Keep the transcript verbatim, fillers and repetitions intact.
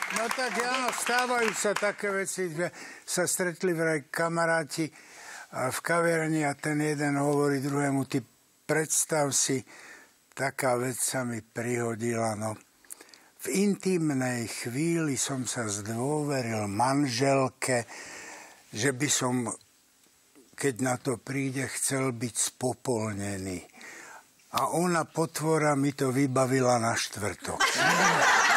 No tak áno, stávajú sa také veci, že sa stretli vraj kamaráti v kaviarni a ten jeden hovorí druhému, ty predstav si, taká vec sa mi prihodila, no. V intimnej chvíli som sa zdôveril manželke, že by som, keď na to príde, chcel byť spopolnený. A ona, potvora, mi to vybavila na štvrtok.